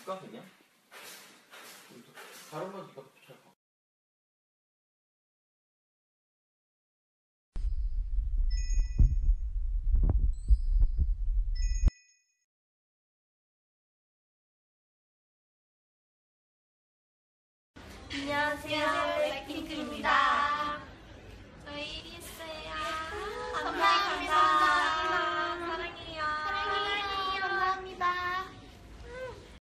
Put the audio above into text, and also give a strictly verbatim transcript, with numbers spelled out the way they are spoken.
할까 그냥? 다른 건 네가 잘 봐. 안녕하세요, 블랙핑크입니다. 저희 일 위 했어요. 감사합니다.